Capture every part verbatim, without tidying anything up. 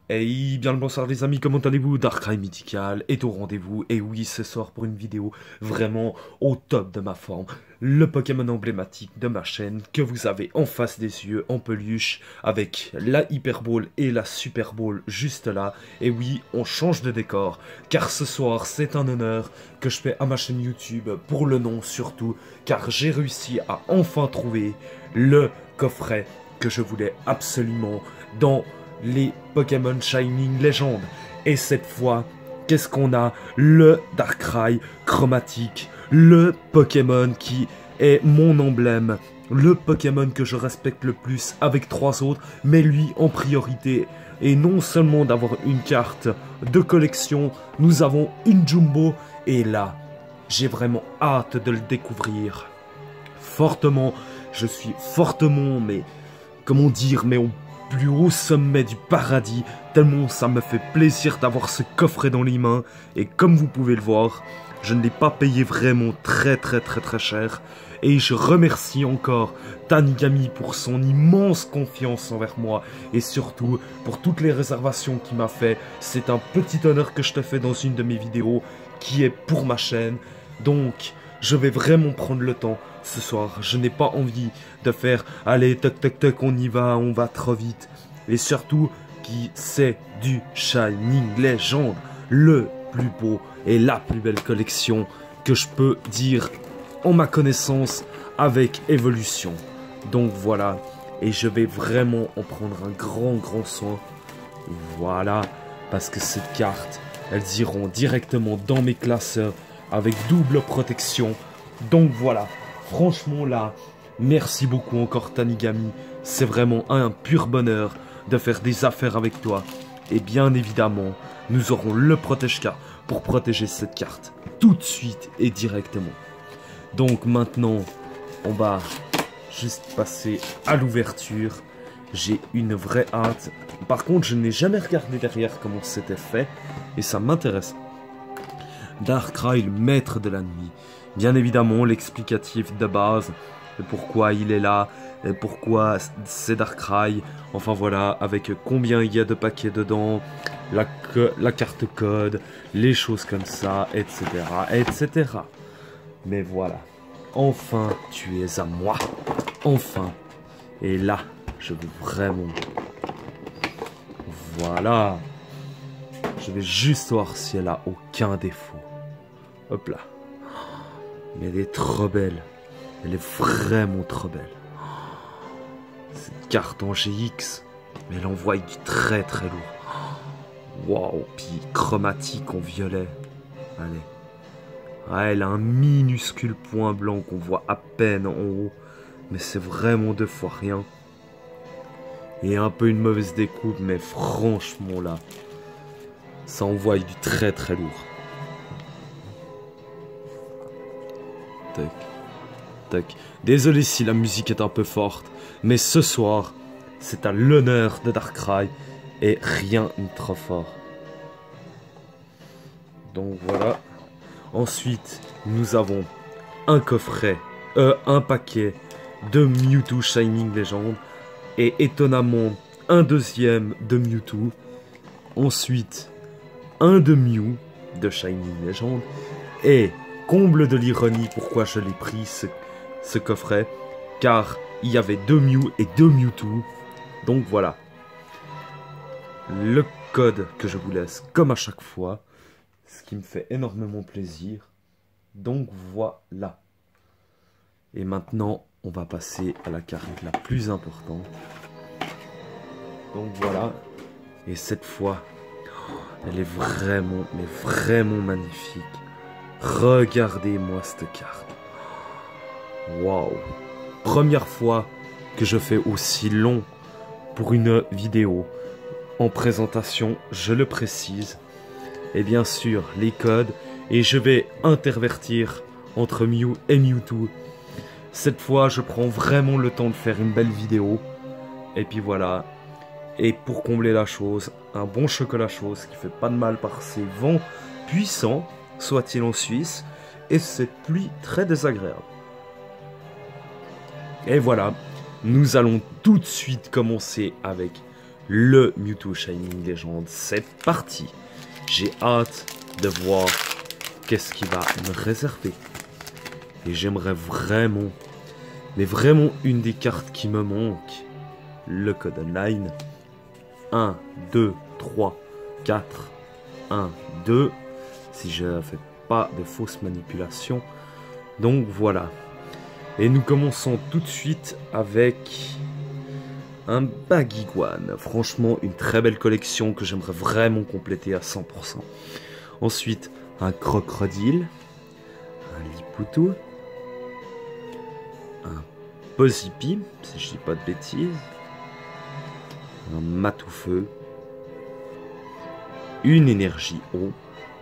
Hey, bien le bonsoir les amis, comment allez-vous? Darkrai Mythical est au rendez-vous, et oui, ce soir pour une vidéo vraiment au top de ma forme. Le Pokémon emblématique de ma chaîne que vous avez en face des yeux, en peluche, avec la Hyper Ball et la Super Ball juste là. Et oui, on change de décor, car ce soir c'est un honneur que je fais à ma chaîne YouTube, pour le nom surtout, car j'ai réussi à enfin trouver le coffret que je voulais absolument dans les Pokémon Shining Legend. Et cette fois, qu'est-ce qu'on a? Le Darkrai chromatique, le Pokémon qui est mon emblème, le Pokémon que je respecte le plus avec trois autres, mais lui en priorité. Et non seulement d'avoir une carte de collection, nous avons une Jumbo, et là, j'ai vraiment hâte de le découvrir. Fortement, je suis fortement, mais comment dire, mais on plus haut sommet du paradis, tellement ça me fait plaisir d'avoir ce coffret dans les mains. Et comme vous pouvez le voir, je ne l'ai pas payé vraiment très très très très cher. Et je remercie encore Tanigami pour son immense confiance envers moi, et surtout pour toutes les réservations qu'il m'a fait. C'est un petit honneur que je te fais dans une de mes vidéos qui est pour ma chaîne. Donc je vais vraiment prendre le temps ce soir. Je n'ai pas envie de faire « Allez, toc toc toc, on y va, on va trop vite ». Et surtout, qui c'est du Shining Legend, le plus beau et la plus belle collection que je peux dire en ma connaissance avec Evolution. Donc voilà, et je vais vraiment en prendre un grand grand soin. Voilà, parce que cette carte, elles iront directement dans mes classeurs avec double protection. Donc voilà, franchement là, merci beaucoup encore Tanigami. C'est vraiment un pur bonheur de faire des affaires avec toi. Et bien évidemment, nous aurons le protège-carte pour protéger cette carte tout de suite et directement. Donc maintenant, on va juste passer à l'ouverture. J'ai une vraie hâte. Par contre, je n'ai jamais regardé derrière comment c'était fait, et ça m'intéresse. Darkrai, le maître de la nuit. Bien évidemment, l'explicatif de base, de pourquoi il est là, et pourquoi c'est Darkrai. Enfin voilà, avec combien il y a de paquets dedans, la, la carte code, les choses comme ça, et cetera, et cetera. Mais voilà, enfin tu es à moi, enfin. Et là, je veux vraiment... Voilà. Je vais juste voir si elle a aucun défaut. Hop là. Mais elle est trop belle. Elle est vraiment trop belle. Cette carte en G X, elle envoie du très très lourd. Waouh. Puis chromatique en violet. Allez. Ah, elle a un minuscule point blanc qu'on voit à peine en haut. Mais c'est vraiment deux fois rien. Et un peu une mauvaise découpe, mais franchement là, ça envoie du très très lourd. Tac, tac. Désolé si la musique est un peu forte, mais ce soir, c'est à l'honneur de Darkrai, et rien n'est trop fort. Donc voilà. Ensuite, nous avons un coffret, euh, un paquet de Mewtwo Shining Legend, et étonnamment, un deuxième de Mewtwo. Ensuite, un de Mew de Shining Legend, et comble de l'ironie, pourquoi je l'ai pris ce, ce coffret, car il y avait deux Mew et deux Mewtwo. Donc voilà, le code que je vous laisse comme à chaque fois, ce qui me fait énormément plaisir. Donc voilà. Et maintenant, on va passer à la carte la plus importante. Donc voilà, et cette fois, elle est vraiment, mais vraiment magnifique. Regardez-moi cette carte. Waouh. Première fois que je fais aussi long pour une vidéo. En présentation, je le précise. Et bien sûr, les codes. Et je vais intervertir entre Mew et Mewtwo. Cette fois, je prends vraiment le temps de faire une belle vidéo. Et puis voilà. Et pour combler la chose, un bon chocolat chaud, ce qui fait pas de mal par ces vents puissants, soit-il en Suisse, et cette pluie très désagréable. Et voilà, nous allons tout de suite commencer avec le Mewtwo Shining Legend. C'est parti. J'ai hâte de voir qu'est-ce qu'il va me réserver. Et j'aimerais vraiment, mais vraiment une des cartes qui me manque. Le code online. un, deux, trois, quatre. un, deux. Si je ne fais pas de fausses manipulations. Donc voilà. Et nous commençons tout de suite avec un Baguiguane. Franchement, une très belle collection que j'aimerais vraiment compléter à cent pour cent. Ensuite, un Crocodile, un Liputu, un Pozipi, si je dis pas de bêtises, un Matoufeu, une énergie eau,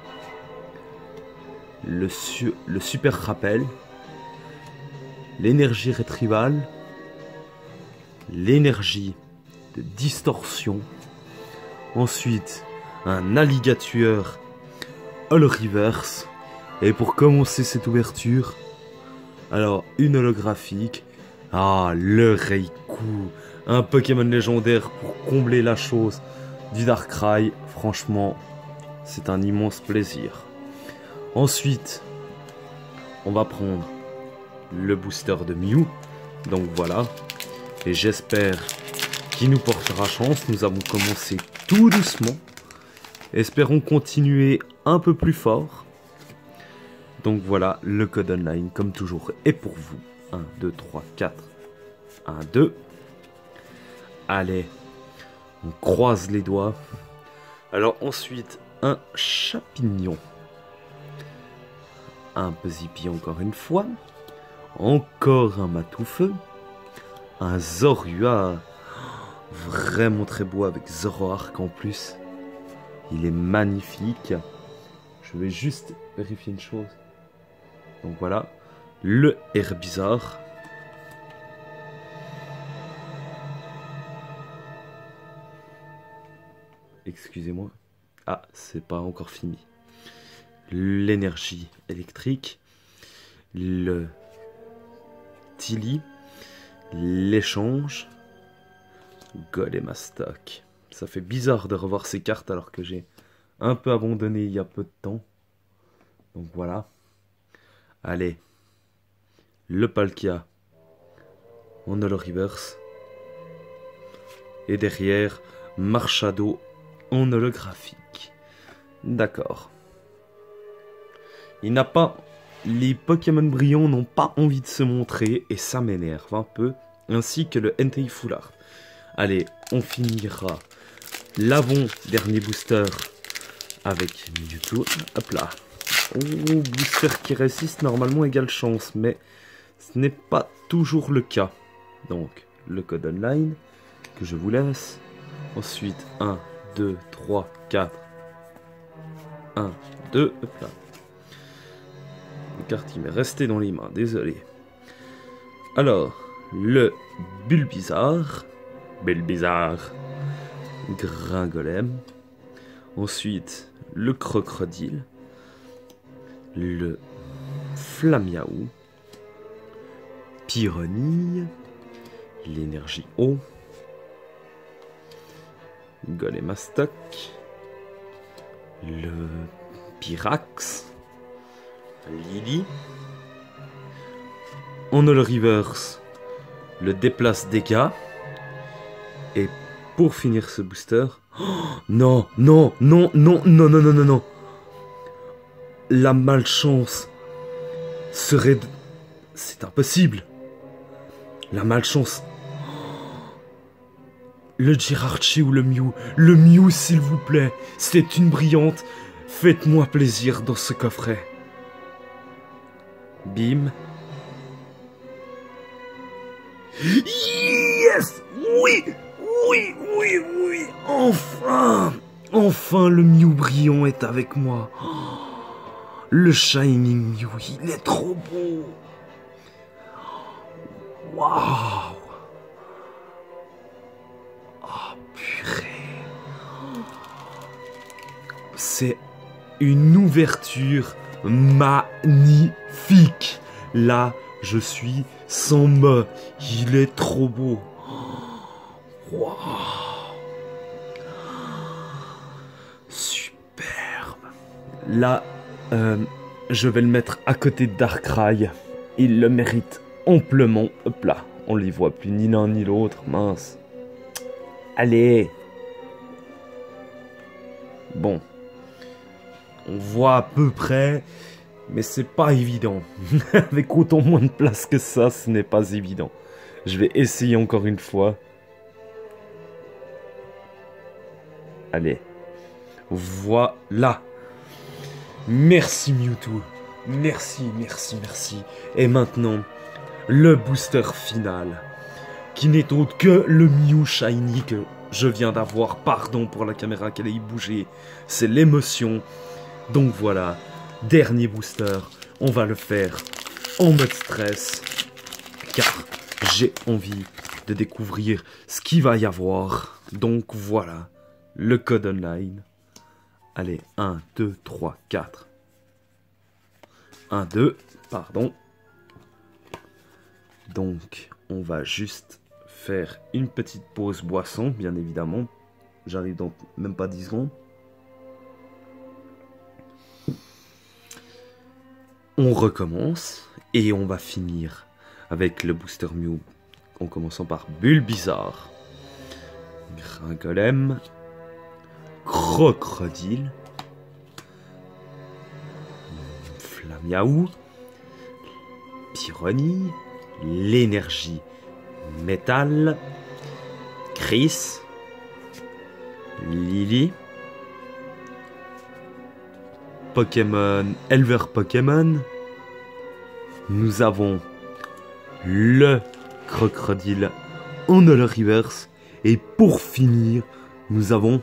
le, su le super rappel, l'énergie rétribale, l'énergie de distorsion, ensuite un alligator all reverse, et pour commencer cette ouverture, alors une holographique, ah le Raikou, un Pokémon légendaire pour combler la chose du Darkrai, franchement c'est un immense plaisir. Ensuite on va prendre le booster de Mew, donc voilà, et j'espère qu'il nous portera chance. Nous avons commencé tout doucement, espérons continuer un peu plus fort. Donc voilà, le code online comme toujours est pour vous. un, deux, trois, quatre, un, deux. Allez, on croise les doigts. Alors ensuite, un Chapignon, un Pozipi encore une fois, encore un Matoufeu, un Zorua, vraiment très beau avec Zoroark en plus, il est magnifique. Je vais juste vérifier une chose, donc voilà, le Herbizarre, excusez-moi, ah c'est pas encore fini, l'énergie électrique, le Tilly, l'échange, Golemastoc. Ça fait bizarre de revoir ces cartes alors que j'ai un peu abandonné il y a peu de temps. Donc voilà. Allez. Le Palkia en holo reverse. Et derrière, Marshado en holographique. D'accord. Il n'a pas... Les Pokémon brillants n'ont pas envie de se montrer et ça m'énerve un peu, ainsi que le Entei Full Art. Allez, on finira l'avant-dernier booster avec Mewtwo. Hop là. Oh, booster qui résiste normalement égale chance, mais ce n'est pas toujours le cas. Donc, le code online que je vous laisse. Ensuite, un, deux, trois, quatre. un, deux, hop là. Le carte qui m'est resté dans les mains, désolé. Alors, le Bulbizarre, Bulbizarre, Gringolem. Ensuite, le Crocodile, le Flamiaou, Pyronille, l'énergie eau, Golemastoc, le Pyrax, Lily, en holo reverse, le déplace dégâts, et pour finir ce booster, oh, non, non, non, non, non, non, non, non, non, la malchance serait, de... c'est impossible, la malchance, le Jirachi ou le Mew, le Mew s'il vous plaît, c'est une brillante, faites-moi plaisir dans ce coffret. Bim. Yes! Oui! Oui! Oui! Oui! Enfin! Enfin le Mew brillant est avec moi. Le Shining Mew, il est trop beau. Waouh! Oh purée! C'est une ouverture magnifique. Là, je suis sans mots. Il est trop beau. Waouh. Là, euh, je vais le mettre à côté de Darkrai. Il le mérite amplement. Hop là, on les voit plus ni l'un ni l'autre, mince. Allez. Bon. On voit à peu près, mais c'est pas évident. Avec autant moins de place que ça, ce n'est pas évident. Je vais essayer encore une fois. Allez. Voilà. Merci Mewtwo. Merci, merci, merci. Et maintenant, le booster final. Qui n'est autre que le Mew Shiny que je viens d'avoir. Pardon pour la caméra qu'elle ait bougé. C'est l'émotion. Donc voilà. Dernier booster. On va le faire en mode stress. Car j'ai envie de découvrir ce qu'il va y avoir. Donc voilà. Le code online. Allez, un, deux, trois, quatre. un, deux, pardon. Donc, on va juste faire une petite pause boisson, bien évidemment. J'arrive dans même pas dix secondes. On recommence et on va finir avec le booster Mew. En commençant par Bulbizarre, Gringolem, Crocodile, Flamiaou, Pyroni, l'énergie métal, Chris, Lily, Pokémon, Elver Pokémon. Nous avons le Crocodile en Holo Reverse. Et pour finir, nous avons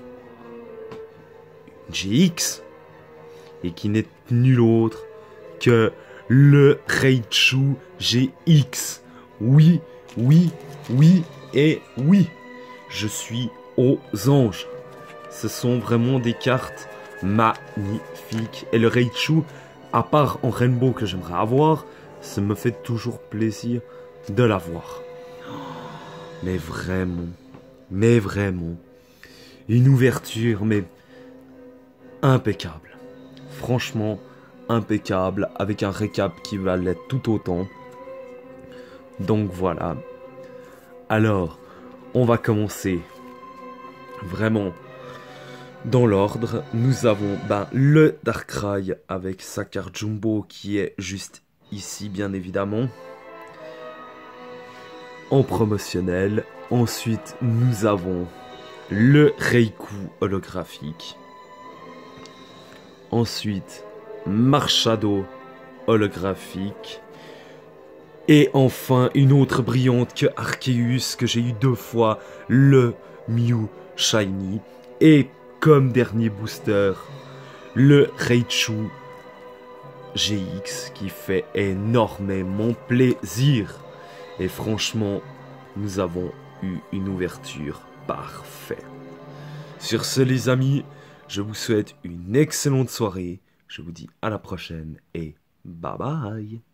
G X. Et qui n'est nul autre que le Raichu G X. Oui, oui, oui et oui. Je suis aux anges. Ce sont vraiment des cartes magnifiques. Et le Raichu, à part en Rainbow que j'aimerais avoir, ça me fait toujours plaisir de l'avoir. Mais vraiment, mais vraiment, une ouverture, mais impeccable. Franchement, impeccable, avec un récap qui va l'être tout autant. Donc voilà. Alors, on va commencer vraiment dans l'ordre. Nous avons ben, le Darkrai avec sa carte Jumbo qui est juste ici, bien évidemment. En promotionnel. Ensuite, nous avons le Raikou holographique. Ensuite, Marshado holographique. Et enfin, une autre brillante que Arceus, que j'ai eu deux fois, le Mew Shiny. Et comme dernier booster, le Raichu G X, qui fait énormément plaisir. Et franchement, nous avons eu une ouverture parfaite. Sur ce, les amis, je vous souhaite une excellente soirée. Je vous dis à la prochaine et bye bye.